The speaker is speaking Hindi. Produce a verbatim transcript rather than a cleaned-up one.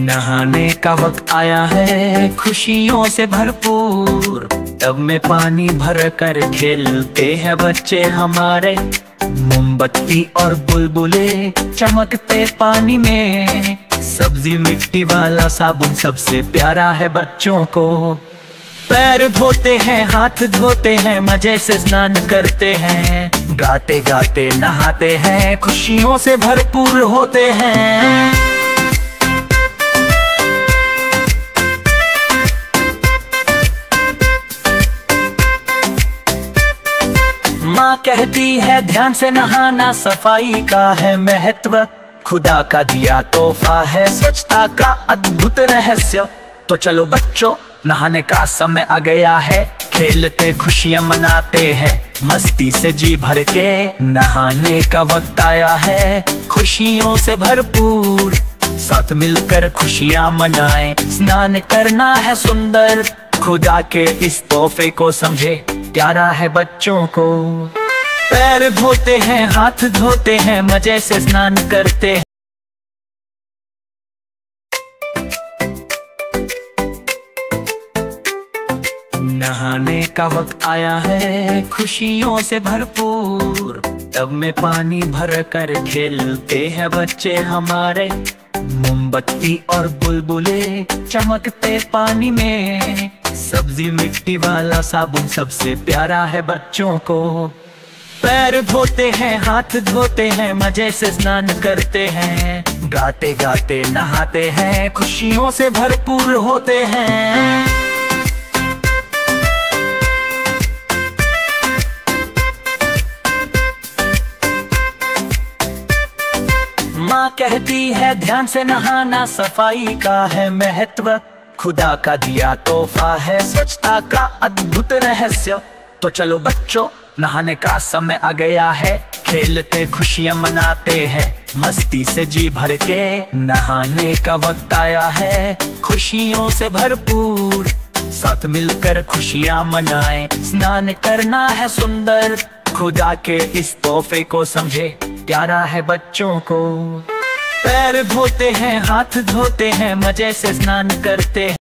नहाने का वक्त आया है खुशियों से भरपूर। टब में पानी भर कर खेलते हैं बच्चे हमारे। मोमबत्ती और बुलबुले चमकते पानी में। सब्जी मिट्टी वाला साबुन सबसे प्यारा है बच्चों को। पैर धोते हैं, हाथ धोते हैं, मजे से स्नान करते हैं। गाते गाते नहाते हैं, खुशियों से भरपूर होते हैं। माँ कहती है ध्यान से नहाना सफाई का है महत्व। खुदा का दिया तोहफा है स्वच्छता का अद्भुत रहस्य। तो चलो बच्चों, नहाने का समय आ गया है। खेलते खुशियाँ मनाते हैं, मस्ती से जी भर के। नहाने का वक्त आया है खुशियों से भरपूर। साथ मिलकर खुशियाँ मनाएं, स्नान करना है सुंदर। खुदा के इस तोहफे को समझे, प्यारा है बच्चों को। पैर धोते हैं, हाथ धोते हैं, मजे से स्नान करते हैं। नहाने का वक्त आया है खुशियों से भरपूर। टब में पानी भर कर खेलते हैं बच्चे हमारे। मोमबत्ती और बुलबुले चमकते पानी में। सब्जी मिट्टी वाला साबुन सबसे प्यारा है बच्चों को। पैर धोते हैं, हाथ धोते हैं, मजे से स्नान करते हैं। गाते गाते नहाते हैं, खुशियों से भरपूर होते हैं। माँ कहती है ध्यान से नहाना सफाई का है महत्व। खुदा का दिया तोहफा है स्वच्छता का अद्भुत रहस्य। तो चलो बच्चों, नहाने का समय आ गया है। खेलते खुशियाँ मनाते हैं, मस्ती से जी भर के। नहाने का वक्त आया है खुशियों से भरपूर। साथ मिलकर खुशियाँ मनाएं, स्नान करना है सुंदर। खुदा के इस तोहफे को समझे, प्यारा है बच्चों को। पैर धोते हैं, हाथ धोते हैं, मजे से स्नान करते हैं।